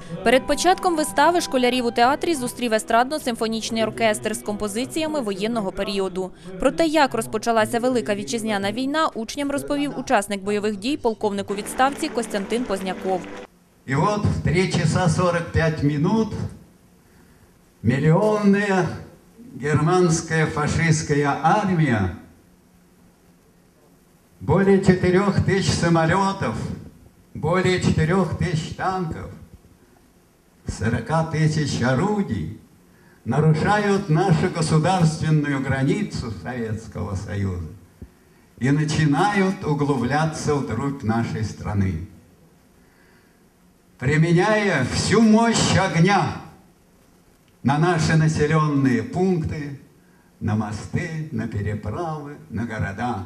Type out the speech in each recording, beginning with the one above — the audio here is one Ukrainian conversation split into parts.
Перед початком вистави школярів у театрі зустрів естрадно-симфонічний оркестр з композиціями воєнного періоду. Про те, як розпочалася Велика Вітчизняна війна, учням розповів учасник бойових дій, полковник у відставці Костянтин Позняков. И вот в 3 часа 45 минут миллионная германская фашистская армия, более 4000 самолетов, более 4000 танков, 40 000 орудий нарушают нашу государственную границу Советского Союза и начинают углубляться вглубь нашей страны, применяя всю мощь огня на наши населенные пункты, на мосты, на переправы, на города.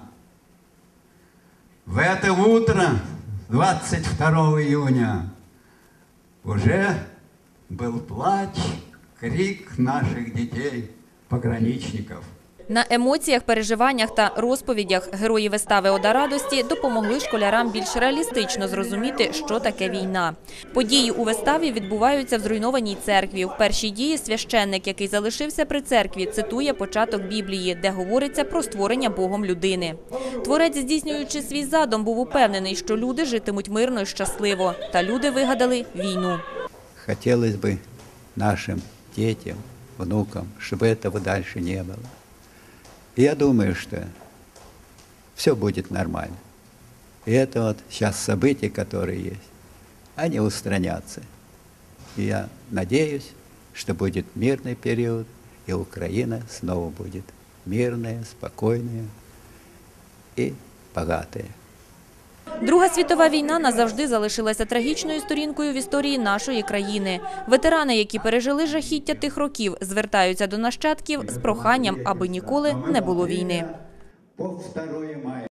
В это утро, 22 июня, уже был плач, крик наших детей, пограничников. На емоціях, переживаннях та розповідях герої вистави «Ода радості» допомогли школярам більш реалістично зрозуміти, що таке війна. Події у виставі відбуваються в зруйнованій церкві. В першій дії священник, який залишився при церкві, цитує початок Біблії, де говориться про створення Богом людини. Творець, здійснюючи свій задум, був упевнений, що люди житимуть мирно і щасливо. Та люди вигадали війну. Хотілося б нашим дітям, внукам, щоб цього далі не було. И я думаю, что все будет нормально. И это вот сейчас события, которые есть, они устранятся. И я надеюсь, что будет мирный период, и Украина снова будет мирная, спокойная и богатая. Друга світова війна назавжди залишилася трагічною сторінкою в історії нашої країни. Ветерани, які пережили жахіття тих років, звертаються до нащадків з проханням, аби ніколи не було війни.